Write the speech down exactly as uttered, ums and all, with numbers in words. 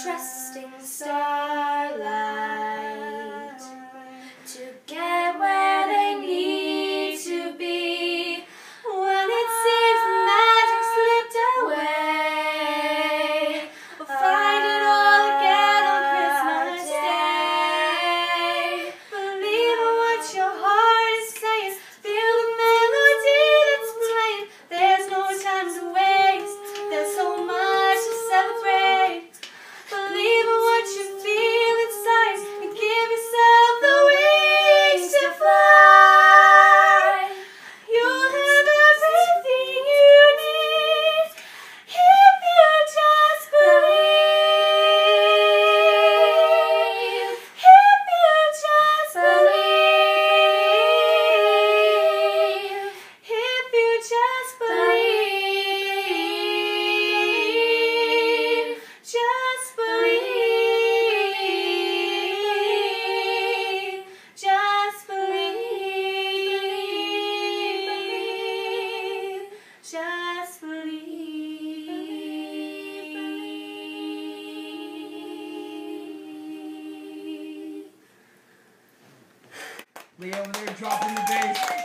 trusting starlight to get where they need to be. When it seems the magic slipped away, we'll find it all again on Christmas Day. Believe in what your heart is saying, feel the melody that's playing. There's no time to waste, there's so much to celebrate. Believe in what you feel inside and give yourself the wings to fly. You'll have everything you need if you just believe. If you just believe. If you just believe. Just believe. Just believe. Just believe. Leah over there dropping the bass.